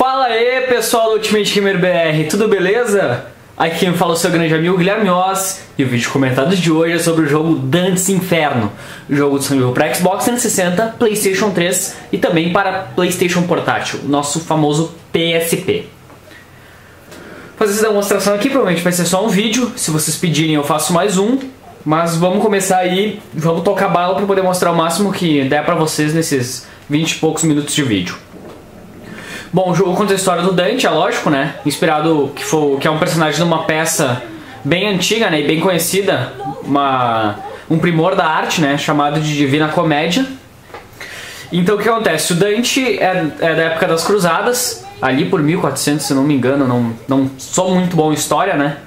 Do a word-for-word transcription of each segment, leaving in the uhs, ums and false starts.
Fala aí, pessoal do Ultimate Gamer B R, tudo beleza? Aqui quem fala é o seu grande amigo Guilherme Oz, e o vídeo comentado de hoje é sobre o jogo Dante's Inferno, jogo disponível para Xbox trezentos e sessenta, PlayStation três e também para PlayStation Portátil, nosso famoso P S P. Vou fazer essa demonstração aqui, provavelmente vai ser só um vídeo, se vocês pedirem eu faço mais um, mas vamos começar aí, vamos tocar bala para poder mostrar o máximo que der para vocês nesses vinte e poucos minutos de vídeo. Bom, o jogo conta a história do Dante, é lógico, né? Inspirado, que, foi, que é um personagem de uma peça bem antiga, né? E bem conhecida, uma, um primor da arte, né? Chamado de Divina Comédia. Então o que acontece? O Dante é, é da época das Cruzadas, ali por mil e quatrocentos, se não me engano, não, não sou muito bom em história, né?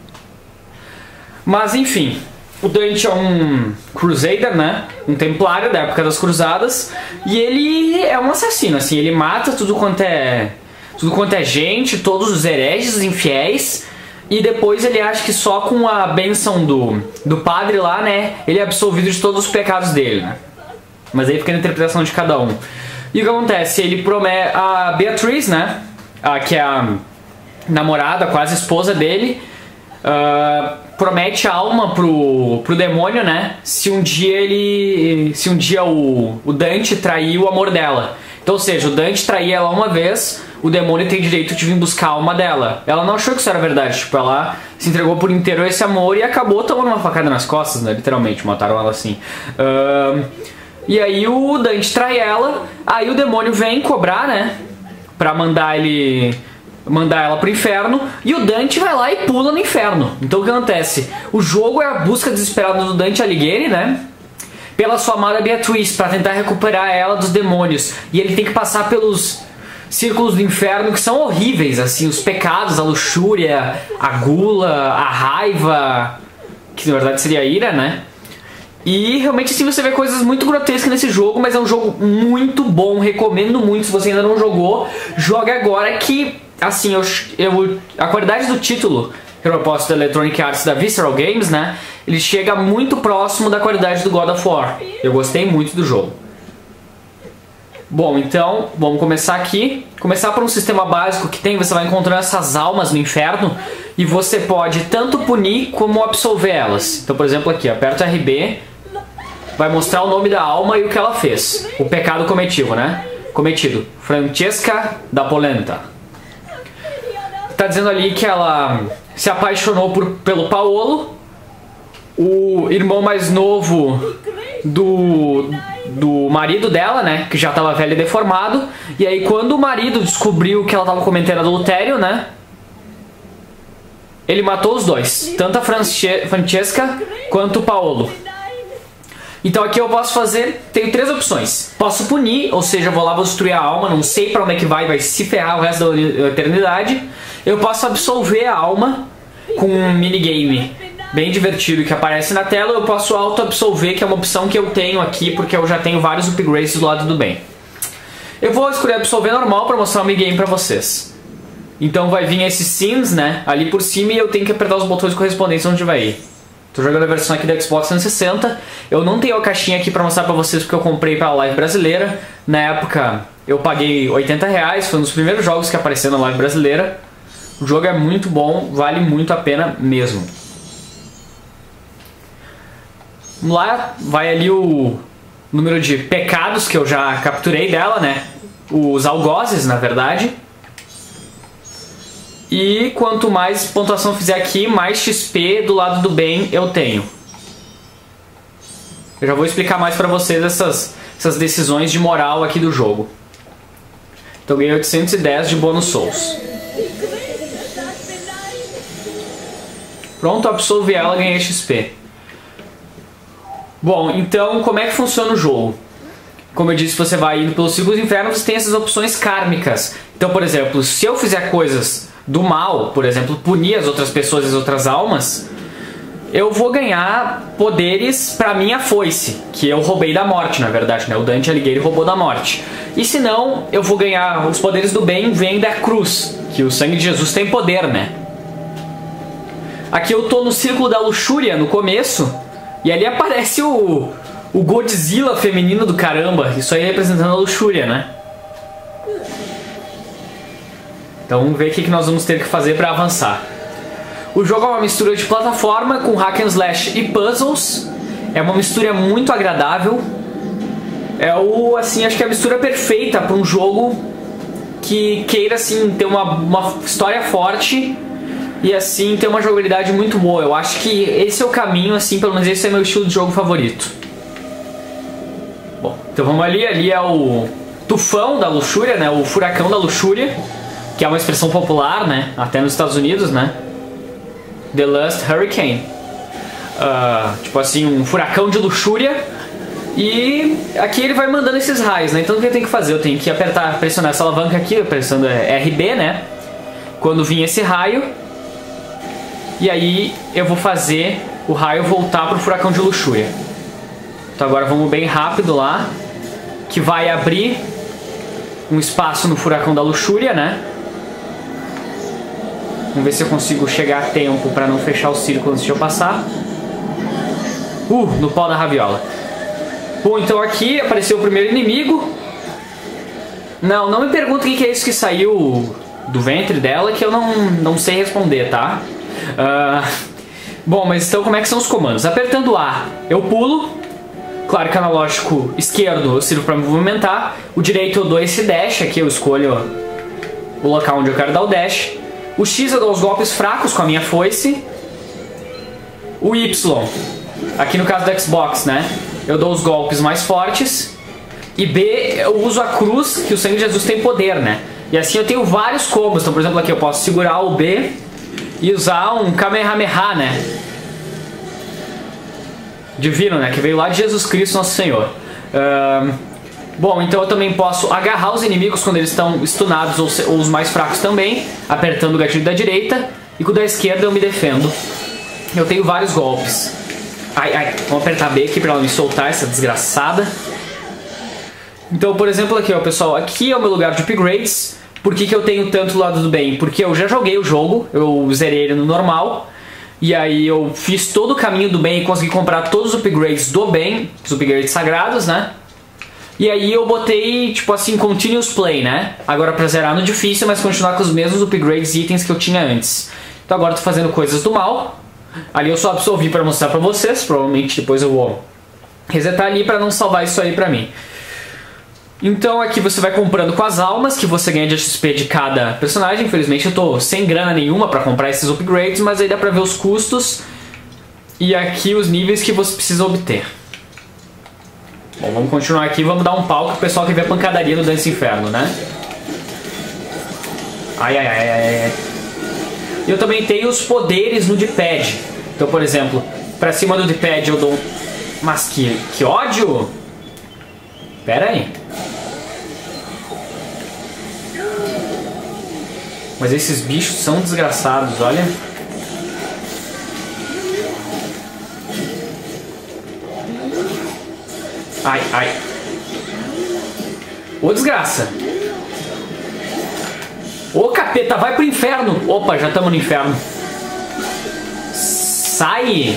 Mas enfim, o Dante é um Crusader, né? Um templário da época das Cruzadas. E ele é um assassino, assim. Ele mata tudo quanto é... Tudo quanto é gente, todos os hereges, os infiéis. E depois ele acha que só com a bênção do, do padre lá, né? Ele é absolvido de todos os pecados dele, né? Mas aí fica na interpretação de cada um. E o que acontece? Ele promete... A Beatriz, né? A, que é a namorada, quase esposa dele... Uh, promete a alma pro, pro demônio, né? Se um dia ele. Se um dia o, o Dante trair o amor dela. Então, ou seja, o Dante trair ela uma vez, o demônio tem direito de vir buscar a alma dela. Ela não achou que isso era verdade, tipo, ela se entregou por inteiro a esse amor e acabou tomando uma facada nas costas, né? Literalmente, mataram ela assim. Uh, e aí o Dante trai ela, aí o demônio vem cobrar, né? Pra mandar ele. Mandar ela pro inferno, e o Dante vai lá e pula no inferno. Então o que acontece? O jogo é a busca desesperada do Dante Alighieri, né? Pela sua amada Beatriz, para tentar recuperar ela dos demônios. E ele tem que passar pelos círculos do inferno que são horríveis, assim, os pecados, a luxúria, a gula, a raiva, que na verdade seria a ira, né? E realmente assim você vê coisas muito grotescas nesse jogo, mas é um jogo muito bom, recomendo muito. Se você ainda não jogou, joga agora que... Assim, eu, eu, a qualidade do título, proposto da Electronic Arts da Visceral Games, né? Ele chega muito próximo da qualidade do God of War. Eu gostei muito do jogo. Bom, então, vamos começar aqui. Começar por um sistema básico que tem, você vai encontrando essas almas no inferno e você pode tanto punir como absolver elas. Então, por exemplo, aqui, aperta R B, vai mostrar o nome da alma e o que ela fez. O pecado cometido, né? Cometido. Francesca da Polenta. Tá dizendo ali que ela se apaixonou por, pelo Paolo, o irmão mais novo do, do marido dela, né, que já estava velho e deformado. E aí quando o marido descobriu que ela estava cometendo adultério, né, ele matou os dois, tanto a Franche Francesca quanto o Paolo. Então aqui eu posso fazer, tenho três opções. Posso punir, ou seja, vou lá, vou destruir a alma, não sei pra onde é que vai, vai se ferrar o resto da eternidade. Eu posso absolver a alma com um minigame bem divertido que aparece na tela. Eu posso auto-absolver, que é uma opção que eu tenho aqui, porque eu já tenho vários upgrades do lado do bem. Eu vou escolher absolver normal para mostrar o minigame pra vocês. Então vai vir esses scenes, né, ali por cima, e eu tenho que apertar os botões correspondentes onde vai ir. Tô jogando a versão aqui da Xbox trezentos e sessenta. Eu não tenho a caixinha aqui pra mostrar pra vocês porque eu comprei pra live brasileira. Na época eu paguei oitenta reais, foi um dos primeiros jogos que apareceu na live brasileira. O jogo é muito bom, vale muito a pena mesmo. Vamos lá, vai ali o número de pecados que eu já capturei dela, né? Os algozes, na verdade. E quanto mais pontuação fizer aqui, mais X P do lado do bem eu tenho. Eu já vou explicar mais pra vocês essas, essas decisões de moral aqui do jogo. Então ganhei oitocentos e dez de bônus souls. Pronto, absolvi ela, ganhei X P. Bom, então como é que funciona o jogo? Como eu disse, você vai indo pelos círculos do inferno, você tem essas opções kármicas. Então, por exemplo, se eu fizer coisas do mal, por exemplo, punir as outras pessoas e as outras almas, eu vou ganhar poderes pra minha foice, que eu roubei da morte, na verdade, né? O Dante Alighieri roubou da morte. E se não, eu vou ganhar os poderes do bem, vêm da cruz, que o sangue de Jesus tem poder, né? Aqui eu tô no círculo da luxúria, no começo, e ali aparece o, o Godzilla feminino do caramba. Isso aí representando a luxúria, né? Então vamos ver o que que nós vamos ter que fazer para avançar. O jogo é uma mistura de plataforma com hack and slash e puzzles. É uma mistura muito agradável. É o, assim, acho que é a mistura perfeita para um jogo que queira, assim, ter uma, uma história forte e, assim, ter uma jogabilidade muito boa. Eu acho que esse é o caminho, assim, pelo menos esse é meu estilo de jogo favorito. Bom, então vamos ali. Ali é o tufão da luxúria, né? O furacão da luxúria, que é uma expressão popular, né? Até nos Estados Unidos, né? The Lust Hurricane. Uh, tipo assim, um furacão de luxúria. E aqui ele vai mandando esses raios, né? Então o que eu tenho que fazer? Eu tenho que apertar, pressionar essa alavanca aqui, pressionando R B, né? Quando vir esse raio. E aí eu vou fazer o raio voltar pro furacão de luxúria. Então agora vamos bem rápido lá. Que vai abrir um espaço no furacão da luxúria, né? Vamos ver se eu consigo chegar a tempo para não fechar o círculo antes de eu passar. Uh, no pau da raviola. Bom, então aqui apareceu o primeiro inimigo. Não, não me pergunta o que é isso que saiu do ventre dela, que eu não, não sei responder, tá? Uh, bom, mas então como é que são os comandos? Apertando A, eu pulo. Claro que o analógico esquerdo eu sirvo para me movimentar. O direito eu dou esse dash, aqui eu escolho o local onde eu quero dar o dash. O X eu dou os golpes fracos com a minha foice. O Y, aqui no caso do Xbox, né? Eu dou os golpes mais fortes. E B, eu uso a cruz, que o sangue de Jesus tem poder, né? E assim eu tenho vários combos. Então, por exemplo, aqui eu posso segurar o B e usar um Kamehameha, né? Divino, né? Que veio lá de Jesus Cristo, nosso Senhor. Uh, bom, então eu também posso agarrar os inimigos quando eles estão stunados, ou, ou os mais fracos também, apertando o gatilho da direita. E com o da esquerda eu me defendo. Eu tenho vários golpes. Ai, ai, vamos apertar B aqui pra ela me soltar, essa desgraçada. Então, por exemplo, aqui, ó, pessoal, aqui é o meu lugar de upgrades. Por que que eu tenho tanto lado do bem? Porque eu já joguei o jogo, eu zerei ele no normal. E aí eu fiz todo o caminho do bem e consegui comprar todos os upgrades do bem, os upgrades sagrados, né? E aí eu botei, tipo assim, continuous play, né? Agora pra zerar no difícil, mas continuar com os mesmos upgrades e itens que eu tinha antes. Então agora eu tô fazendo coisas do mal. Ali eu só absorvi pra mostrar pra vocês, provavelmente depois eu vou resetar ali pra não salvar isso aí pra mim. Então aqui você vai comprando com as almas que você ganha de X P de cada personagem. Infelizmente eu tô sem grana nenhuma pra comprar esses upgrades, mas aí dá pra ver os custos e aqui os níveis que você precisa obter. Bom, vamos continuar aqui, vamos dar um pau que o pessoal quer ver a pancadaria do Dance Inferno, né? Ai, ai, ai, ai, ai. E eu também tenho os poderes no D-pad. Então, por exemplo, pra cima do D-pad eu dou... Mas que, que ódio! Pera aí. Mas esses bichos são desgraçados, olha. Ai, ai. Ô, desgraça. Ô, capeta, vai pro inferno. Opa, já estamos no inferno. Sai.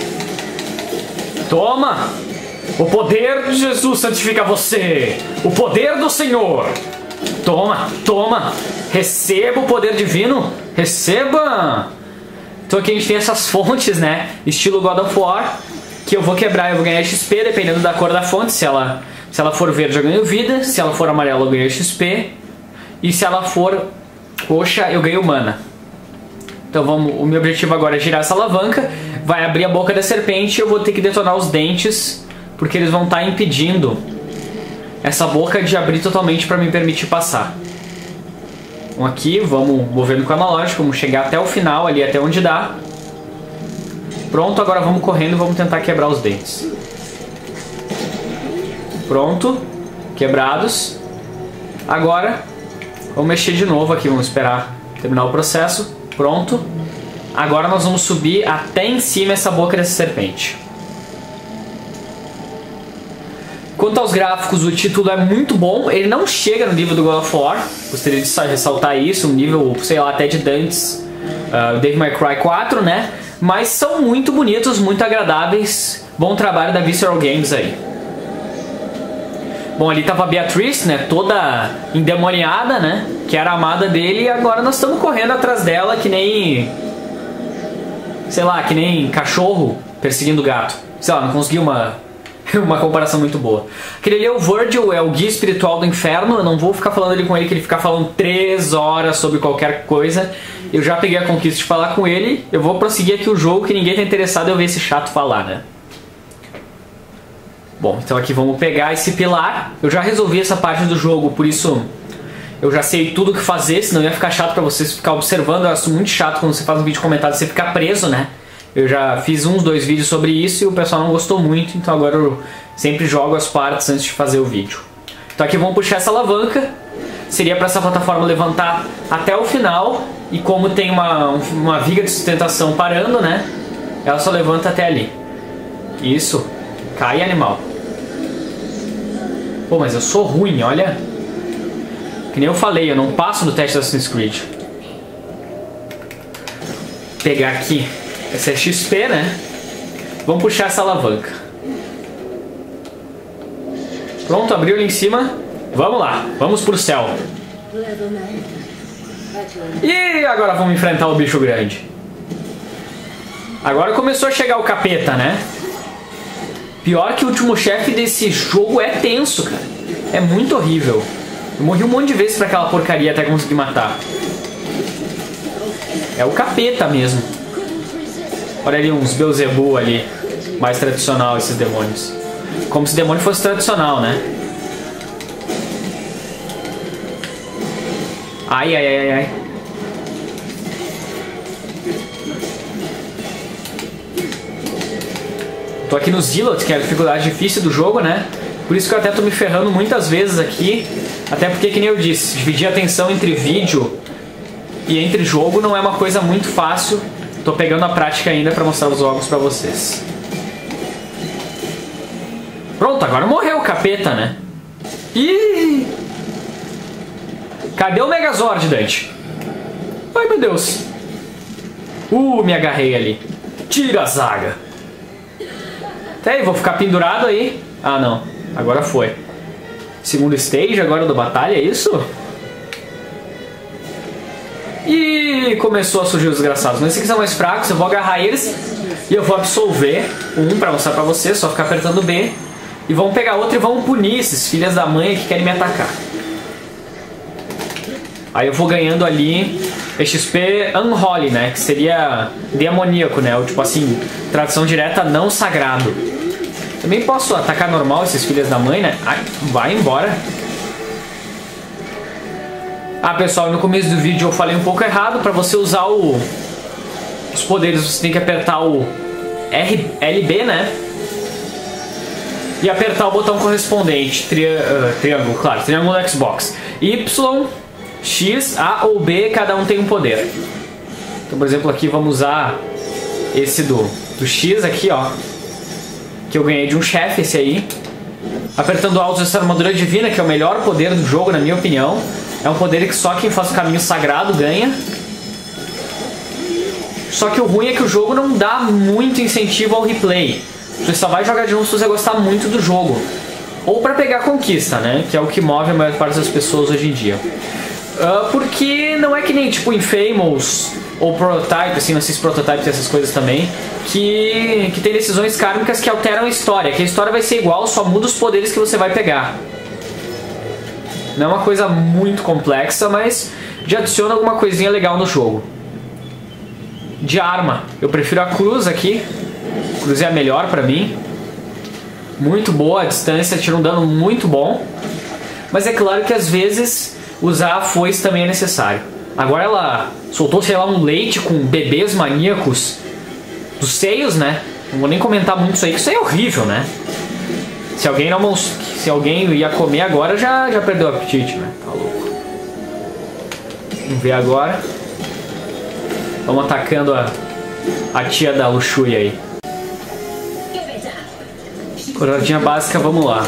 Toma. O poder de Jesus santifica você. O poder do Senhor. Toma, toma. Receba o poder divino. Receba. Então aqui a gente tem essas fontes, né? Estilo God of War. Que eu vou quebrar, eu vou ganhar X P dependendo da cor da fonte. Se ela, se ela for verde eu ganho vida. Se ela for amarela eu ganho X P. E se ela for roxa eu ganho mana. Então vamos, o meu objetivo agora é girar essa alavanca. Vai abrir a boca da serpente e eu vou ter que detonar os dentes, porque eles vão estar impedindo essa boca de abrir totalmente para me permitir passar. Então aqui, vamos movendo com o analógico, vamos chegar até o final ali, até onde dá. Pronto, agora vamos correndo e vamos tentar quebrar os dentes. Pronto, quebrados. Agora, vamos mexer de novo aqui, vamos esperar terminar o processo. Pronto. Agora nós vamos subir até em cima essa boca dessa serpente. Quanto aos gráficos, o título é muito bom. Ele não chega no nível do God of War. Gostaria de ressaltar isso. Um nível, sei lá, até de Dantes, uh, Devil May Cry quatro, né? Mas são muito bonitos, muito agradáveis. Bom trabalho da Visceral Games aí. Bom, ali tava a Beatrice, né? Toda endemoniada, né? Que era a amada dele, e agora nós estamos correndo atrás dela que nem... sei lá, que nem cachorro perseguindo gato. Sei lá, não consegui uma, uma comparação muito boa. Aquele ali é o Virgil, é o guia espiritual do inferno. Eu não vou ficar falando ali com ele, que ele fica falando três horas sobre qualquer coisa. Eu já peguei a conquista de falar com ele. Eu vou prosseguir aqui o jogo, que ninguém tá interessado em eu ver esse chato falar, né? Bom, então aqui vamos pegar esse pilar. Eu já resolvi essa parte do jogo, por isso eu já sei tudo o que fazer, senão ia ficar chato pra vocês ficar observando. Eu acho muito chato quando você faz um vídeo comentado, você ficar preso, né? Eu já fiz uns, dois vídeos sobre isso e o pessoal não gostou muito, então agora eu sempre jogo as partes antes de fazer o vídeo. Então aqui vamos puxar essa alavanca. Seria para essa plataforma levantar até o final, e como tem uma, uma viga de sustentação parando, né? Ela só levanta até ali. Isso. Cai, animal. Pô, mas eu sou ruim, olha. Que nem eu falei, eu não passo no teste da Assassin's Creed. Vou pegar aqui. Esse é X P, né? Vamos puxar essa alavanca. Pronto, abriu ali em cima. Vamos lá, vamos pro céu. E agora vamos enfrentar o bicho grande. Agora começou a chegar o capeta, né? Pior que o último chefe desse jogo é tenso, cara. É muito horrível. Eu morri um monte de vezes pra aquela porcaria até conseguir matar. É o capeta mesmo. Olha ali uns Beelzebub ali. Mais tradicional esses demônios. Como se demônio fosse tradicional, né? Ai, ai, ai, ai. Tô aqui no Zealot, que é a dificuldade difícil do jogo, né? Por isso que eu até tô me ferrando muitas vezes aqui. Até porque, que nem eu disse, dividir a atenção entre vídeo e entre jogo não é uma coisa muito fácil. Tô pegando a prática ainda pra mostrar os jogos pra vocês. Pronto, agora morreu o capeta, né? Ih! Cadê o Megazord, Dante? Ai, meu Deus. Uh, me agarrei ali. Tira a zaga. Até aí, vou ficar pendurado aí. Ah, não. Agora foi. Segundo stage agora da batalha, é isso? E começou a surgir os desgraçados. Mas esses aqui são mais fracos, eu vou agarrar eles e eu vou absolver um pra mostrar pra vocês. Só ficar apertando B. E vamos pegar outro e vamos punir esses filhas da mãe que querem me atacar. Aí eu vou ganhando ali X P Unholy, né? Que seria demoníaco, né? Ou tipo assim, tradução direta, não sagrado. Também posso atacar normal esses filhos da mãe, né? Ai, vai embora. Ah, pessoal, no começo do vídeo eu falei um pouco errado. Pra você usar o... os poderes, você tem que apertar o R L B, né? E apertar o botão correspondente. Tri uh, triângulo, claro. Triângulo no Xbox. Y... X, A ou B, cada um tem um poder. Então, por exemplo, aqui vamos usar esse do, do X aqui, ó. Que eu ganhei de um chefe, esse aí. Apertando alto essa armadura divina, que é o melhor poder do jogo, na minha opinião. É um poder que só quem faz o caminho sagrado ganha. Só que o ruim é que o jogo não dá muito incentivo ao replay. Você só vai jogar de novo se você gostar muito do jogo. Ou pra pegar a conquista, né? Que é o que move a maior parte das pessoas hoje em dia. Uh, porque não é que nem tipo Infamous ou Prototype, assim, esses prototypes e essas coisas também, que, que tem decisões kármicas que alteram a história. Que a história vai ser igual, só muda os poderes que você vai pegar. Não é uma coisa muito complexa, mas já adiciona alguma coisinha legal no jogo. De arma, eu prefiro a cruz aqui. A cruz é a melhor pra mim. Muito boa, a distância tira um dano muito bom. Mas é claro que às vezes usar a foice também é necessário. Agora ela soltou, sei lá, um leite com bebês maníacos dos seios, né? Não vou nem comentar muito isso aí, que isso aí é horrível, né? Se alguém não, se alguém ia comer agora, já, já perdeu o apetite, né? Tá louco. Vamos ver agora. Vamos atacando a, a tia da Ushui aí. Coroadinha básica, vamos lá.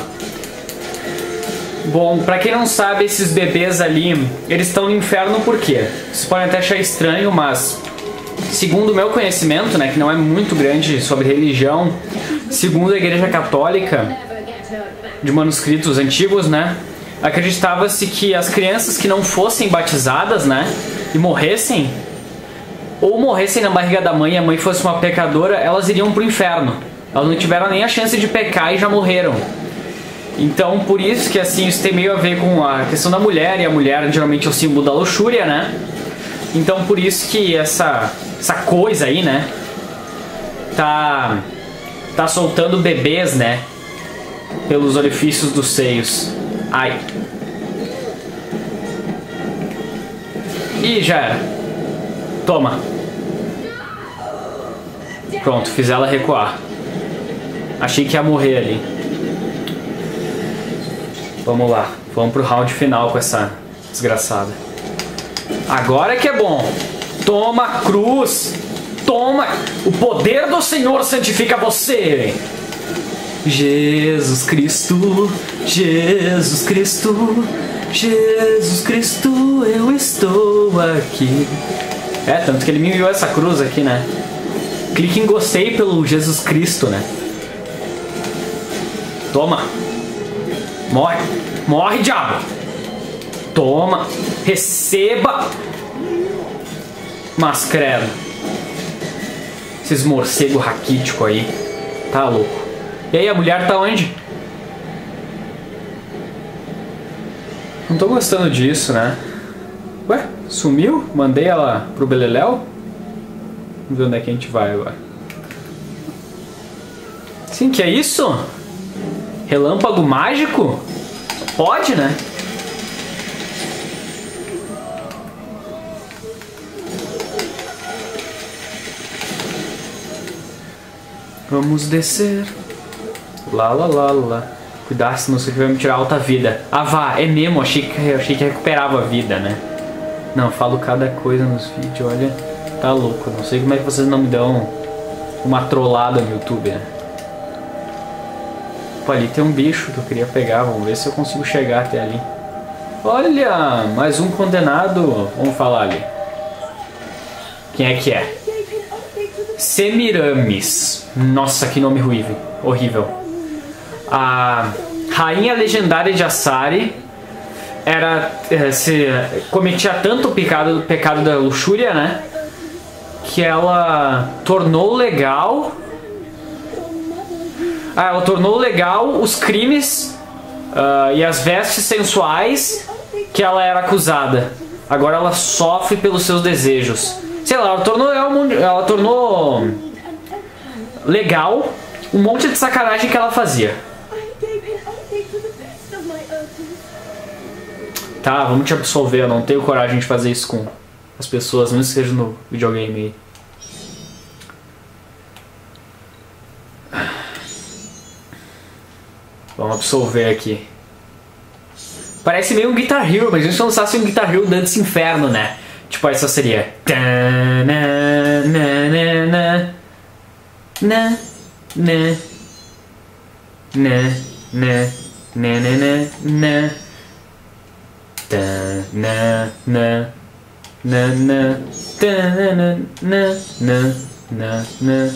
Bom, pra quem não sabe, esses bebês ali, eles estão no inferno por quê? Vocês podem até achar estranho, mas segundo o meu conhecimento, né, que não é muito grande sobre religião, segundo a Igreja Católica, de manuscritos antigos, né? Acreditava-se que as crianças que não fossem batizadas, né, e morressem, ou morressem na barriga da mãe e a mãe fosse uma pecadora, elas iriam pro inferno. Elas não tiveram nem a chance de pecar e já morreram. Então, por isso que assim, isso tem meio a ver com a questão da mulher, e a mulher geralmente é o símbolo da luxúria, né? Então, por isso que essa, essa coisa aí, né, tá, tá soltando bebês, né, pelos orifícios dos seios. Ai. Ih, já era. Toma. Pronto, fiz ela recuar. Achei que ia morrer ali. Vamos lá. Vamos pro round final com essa desgraçada. Agora que é bom. Toma, cruz. Toma. O poder do Senhor santifica você. Jesus Cristo, Jesus Cristo, Jesus Cristo, eu estou aqui. É, tanto que ele me enviou essa cruz aqui, né? Clique em gostei pelo Jesus Cristo, né? Toma. Morre. Morre, diabo. Toma. Receba. Mas credo. Esses morcegos raquíticos aí. Tá louco. E aí, a mulher tá onde? Não tô gostando disso, né? Ué, sumiu? Mandei ela pro Beleléu? Vamos ver onde é que a gente vai agora. Sim, que é isso? Relâmpago mágico? Pode, né? Vamos descer. Lá, lá, lá, lá. Cuidado, senão você vai me tirar alta vida. Ah, vá, é mesmo. Achei que, achei que recuperava a vida, né? Não, falo cada coisa nos vídeos, olha. Tá louco. Não sei como é que vocês não me dão uma trollada no YouTube, né? Pô, ali tem um bicho que eu queria pegar. Vamos ver se eu consigo chegar até ali. Olha, mais um condenado. Vamos falar ali. Quem é que é? Semiramis. Nossa, que nome horrível. Horrível. A rainha legendária de Asari era, se cometia tanto o pecado, pecado da luxúria, né, que ela tornou legal ah, ela tornou legal os crimes uh, e as vestes sensuais que ela era acusada. Agora ela sofre pelos seus desejos. Sei lá, ela tornou, ela tornou legal um monte de sacanagem que ela fazia. Tá, vamos te absolver. Eu não tenho coragem de fazer isso com as pessoas, mesmo que seja no videogame aí. Vamos absolver aqui. Parece meio um Guitar Hero, mas a gente não sabe se um Guitar Hero Dance Inferno, né? Tipo, essa seria. Na, na, na, na, na, na, na, na, na, na. Na na na na na na na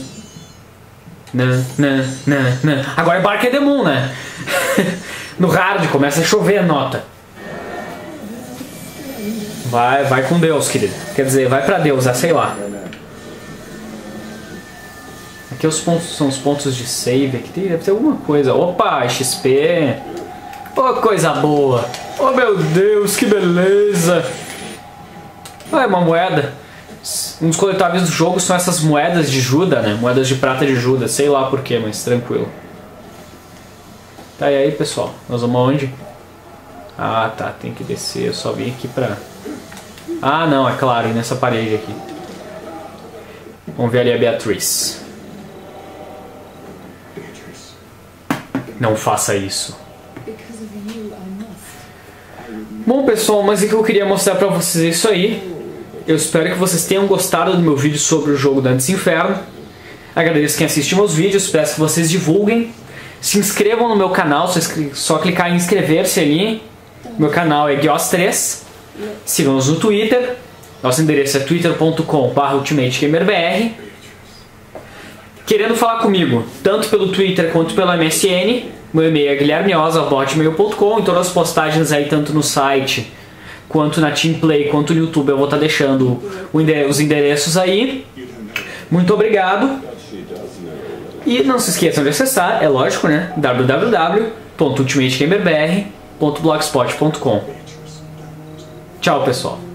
na na na. Agora é Bark the Moon, né? No hard começa a chover a nota. Vai, vai com Deus, querido. Quer dizer, vai pra Deus, é, sei lá. Aqui os pontos são os pontos de save. Aqui tem, deve ter alguma coisa. Opa, X P. Oh, coisa boa. Oh, meu Deus, que beleza. Ah, é uma moeda. Um dos coletáveis do jogo são essas moedas de Judas, né? Moedas de prata de Judas. Sei lá porquê, mas tranquilo. Tá, e aí, pessoal? Nós vamos aonde? Ah, tá. Tem que descer. Eu só vim aqui pra... Ah, não. É claro. Ir nessa parede aqui. Vamos ver ali a Beatriz. Não faça isso. Bom, pessoal, mas é que eu queria mostrar pra vocês isso aí. Eu espero que vocês tenham gostado do meu vídeo sobre o jogo Dantes Inferno. Agradeço quem assiste meus vídeos, peço que vocês divulguem. Se inscrevam no meu canal, só clicar em inscrever-se ali. Meu canal é Gios três. Sigam-nos no Twitter. Nosso endereço é twitter ponto com barra ultimate gamer b r. Querendo falar comigo, tanto pelo Twitter quanto pelo M S N, Meu e-mail é guilherme osa arroba hotmail ponto com. Em todas as postagens aí, tanto no site quanto na Teamplay, quanto no YouTube, eu vou estar deixando os endereços aí. Muito obrigado. E não se esqueçam de acessar, é lógico, né? w w w ponto ultimate gamer b r ponto blogspot ponto com. Tchau, pessoal.